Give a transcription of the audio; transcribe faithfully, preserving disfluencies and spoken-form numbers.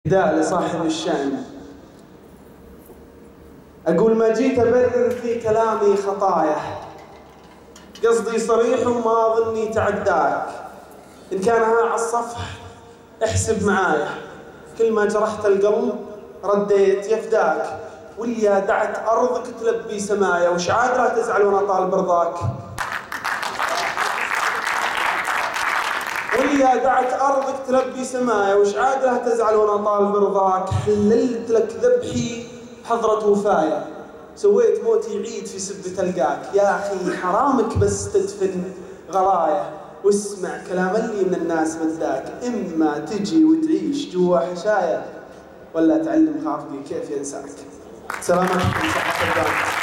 نداء لصاحب الشأن. أقول ما جيت أبرر في كلامي خطايا، قصدي صريح وما ظني تعداك. إن كانها على الصفح احسب معايا، كل ما جرحت القلب رديت يفداك. واليا دعت أرضك تلبي سمايا، وش عاد لا تزعل وانا طالب رضاك. واليا دعت أرضك تلبي سمايا، وش عاد لا تزعل وانا طالب رضاك. حللت لك ذبحي حضرة وفايا، سويت موتي عيد في سبة تلقاك. يا أخي حرامك بس تدفن غرايا، واسمع كلام اللي من الناس مداك. إما تجي وتعيش جوا حشايا، ولا تعلم خافقي كيف ينساك. سلامتكم صحة الدار.